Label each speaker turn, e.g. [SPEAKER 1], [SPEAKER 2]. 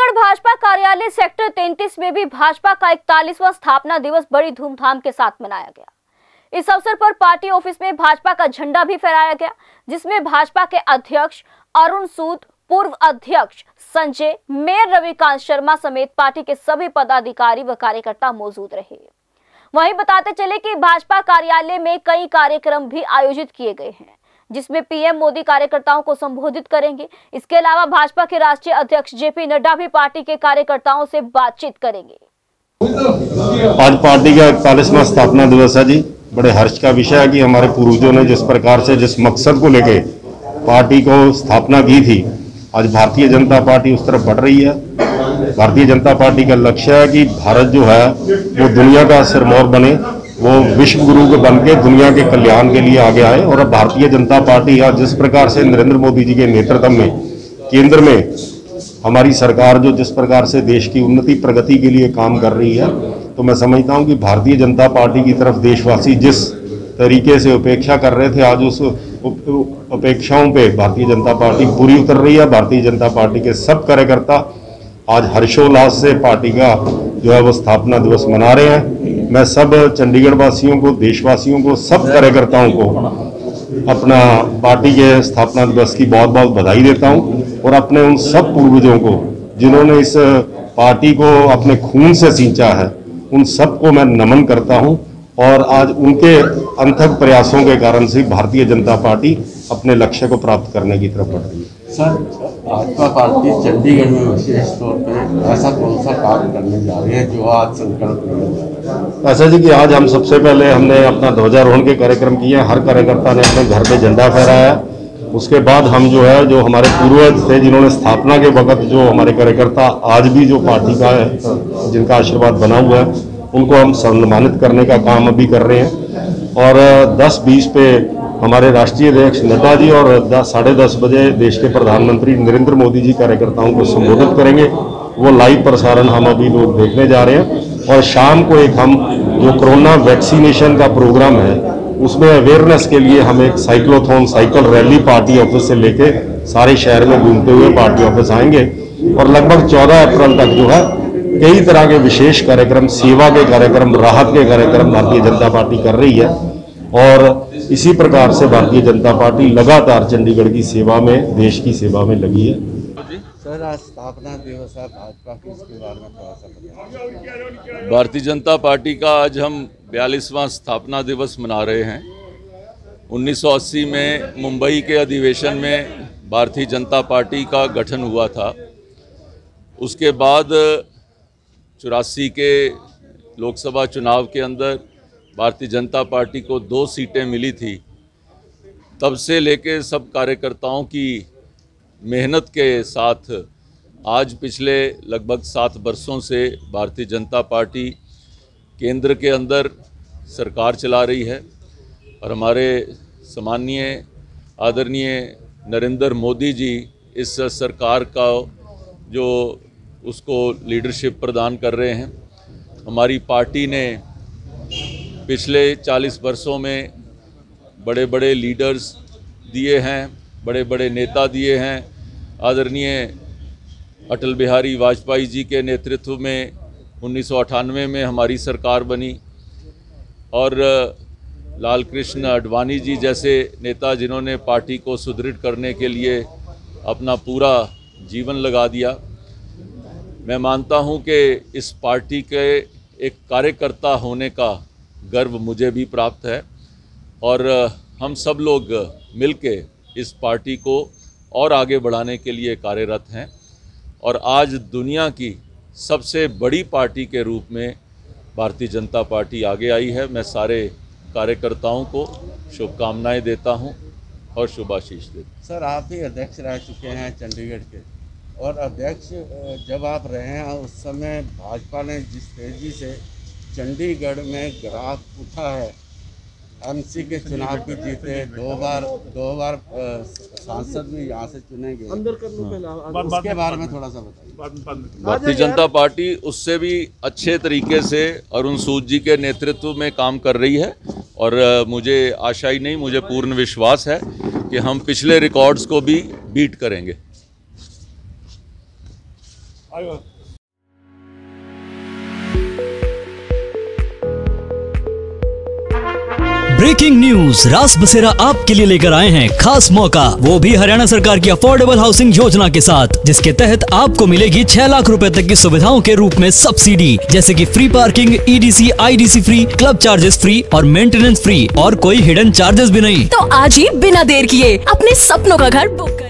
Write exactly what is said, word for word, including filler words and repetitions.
[SPEAKER 1] चंडीगढ़ भाजपा कार्यालय सेक्टर तैंतीस में भी भाजपा का इकतालीसवां स्थापना दिवस बड़ी धूमधाम के साथ मनाया गया। इस अवसर पर पार्टी ऑफिस में भाजपा का झंडा भी फहराया गया, जिसमें भाजपा के अध्यक्ष अरुण सूद, पूर्व अध्यक्ष संजय, मेयर रविकांत शर्मा समेत पार्टी के सभी पदाधिकारी व कार्यकर्ता मौजूद रहे। वहीं बताते चले कि भाजपा कार्यालय में कई कार्यक्रम भी आयोजित किए गए हैं, जिसमें पीएम मोदी कार्यकर्ताओं को संबोधित करेंगे। इसके अलावा भाजपा के राष्ट्रीय अध्यक्ष जेपी नड्डा भी पार्टी के कार्यकर्ताओं से बातचीत करेंगे।
[SPEAKER 2] आज पार्टी का इकतालीसवां स्थापना दिवस है जी। बड़े हर्ष का विषय है कि हमारे पूर्वजों ने जिस प्रकार से जिस मकसद को लेके पार्टी को स्थापना की थी, आज भारतीय जनता पार्टी उस तरफ बढ़ रही है। भारतीय जनता पार्टी का लक्ष्य है कि भारत जो है वो दुनिया का सिरमौर बने, वो विश्व गुरु के बन के दुनिया के कल्याण के लिए आगे आए। और अब भारतीय जनता पार्टी आज जिस प्रकार से नरेंद्र मोदी जी के नेतृत्व में केंद्र में हमारी सरकार जो जिस प्रकार से देश की उन्नति प्रगति के लिए काम कर रही है, तो मैं समझता हूं कि भारतीय जनता पार्टी की तरफ देशवासी जिस तरीके से उपेक्षा कर रहे थे, आज उस उपेक्षाओं पे भारतीय जनता पार्टी पूरी उतर रही है। भारतीय जनता पार्टी के सब कार्यकर्ता आज हर्षोल्लास से पार्टी का जो है वो स्थापना दिवस मना रहे हैं। मैं सब चंडीगढ़ वासियों को, देशवासियों को, सब कार्यकर्ताओं को अपना पार्टी के स्थापना दिवस की बहुत बहुत बधाई देता हूं और अपने उन सब पूर्वजों को जिन्होंने इस पार्टी को अपने खून से सींचा है, उन सबको मैं नमन करता हूं। और आज उनके अथक प्रयासों के कारण से भारतीय जनता पार्टी अपने लक्ष्य को प्राप्त करने की तरफ बढ़ रही है।
[SPEAKER 3] सर, भाजपा पार्टी चंडीगढ़ में विशेष तौर पे ऐसा कौन सा कार्य करने जा रही है जो आज संकल्प लेने जा रहे हैं?
[SPEAKER 2] ऐसा जी कि आज हम सबसे पहले हमने अपना ध्वजारोहण के कार्यक्रम किए। हर कार्यकर्ता ने अपने घर पे झंडा फहराया। उसके बाद हम जो है जो हमारे पूर्वज थे जिन्होंने स्थापना के वक्त जो हमारे कार्यकर्ता आज भी जो पार्टी का है जिनका आशीर्वाद बना हुआ है, उनको हम सम्मानित करने का काम अभी कर रहे हैं। और दस बीस पे हमारे राष्ट्रीय अध्यक्ष नड्डा जी और साढ़े दस बजे देश के प्रधानमंत्री नरेंद्र मोदी जी कार्यकर्ताओं को संबोधित करेंगे। वो लाइव प्रसारण हम अभी लोग देखने जा रहे हैं। और शाम को एक हम जो कोरोना वैक्सीनेशन का प्रोग्राम है उसमें अवेयरनेस के लिए हम एक cyclothon cycle rally party office से लेके सारे शहर में घूमते हुए पार्टी ऑफिस आएंगे। और लगभग चौदह अप्रैल तक जो है कई तरह के विशेष कार्यक्रम, सेवा के कार्यक्रम, राहत के कार्यक्रम भारतीय जनता पार्टी कर रही है। और इसी प्रकार से भारतीय जनता पार्टी लगातार चंडीगढ़ की सेवा में, देश की सेवा में लगी है।
[SPEAKER 3] सर, आज स्थापना दिवस है भाजपा की, इसके बारे में थोड़ा सा बताइए।
[SPEAKER 4] भारतीय जनता पार्टी का आज हम बयालीसवां स्थापना दिवस मना रहे हैं। उन्नीस सौ अस्सी में मुंबई के अधिवेशन में भारतीय जनता पार्टी का गठन हुआ था। उसके बाद चौरासी के लोकसभा चुनाव के अंदर भारतीय जनता पार्टी को दो सीटें मिली थी। तब से लेके सब कार्यकर्ताओं की मेहनत के साथ आज पिछले लगभग सात वर्षों से भारतीय जनता पार्टी केंद्र के अंदर सरकार चला रही है। और हमारे सम्माननीय आदरणीय नरेंद्र मोदी जी इस सरकार का जो उसको लीडरशिप प्रदान कर रहे हैं। हमारी पार्टी ने पिछले चालीस वर्षों में बड़े बड़े लीडर्स दिए हैं, बड़े बड़े नेता दिए हैं। आदरणीय अटल बिहारी वाजपेयी जी के नेतृत्व में उन्नीस सौ अट्ठानवे में हमारी सरकार बनी। और लाल कृष्ण आडवाणी जी जैसे नेता जिन्होंने पार्टी को सुदृढ़ करने के लिए अपना पूरा जीवन लगा दिया। मैं मानता हूं कि इस पार्टी के एक कार्यकर्ता होने का गर्व मुझे भी प्राप्त है। और हम सब लोग मिलके इस पार्टी को और आगे बढ़ाने के लिए कार्यरत हैं। और आज दुनिया की सबसे बड़ी पार्टी के रूप में भारतीय जनता पार्टी आगे आई है। मैं सारे कार्यकर्ताओं को शुभकामनाएं देता हूं और शुभाशीष देता हूं।
[SPEAKER 3] सर, आप ही अध्यक्ष रह चुके हैं चंडीगढ़ के, और अध्यक्ष जब आप रहे हैं उस समय भाजपा ने जिस तेज़ी से चंडीगढ़ में ग्राफ उठा है, एमसी के चुनाव भी जीते, दो बार दो बार सांसद भी यहाँ से चुने गए। अंदर कर लो पहले, उसके बारे में थोड़ा सा बताइए।
[SPEAKER 4] भारतीय जनता पार्टी उससे भी अच्छे तरीके से अरुण सूद जी के नेतृत्व में काम कर रही है। और मुझे आशा ही नहीं, मुझे पूर्ण विश्वास है कि हम पिछले रिकॉर्ड्स को भी बीट करेंगे।
[SPEAKER 5] ब्रेकिंग न्यूज, रास बसेरा आपके लिए लेकर आए हैं खास मौका, वो भी हरियाणा सरकार की अफोर्डेबल हाउसिंग योजना के साथ, जिसके तहत आपको मिलेगी छह लाख रुपए तक की सुविधाओं के रूप में सब्सिडी, जैसे कि free parking, EDC, IDC free, club charges free और मेंटेनेंस फ्री, और कोई हिडन चार्जेस भी नहीं।
[SPEAKER 6] तो आज ही बिना देर किए अपने सपनों का घर बुक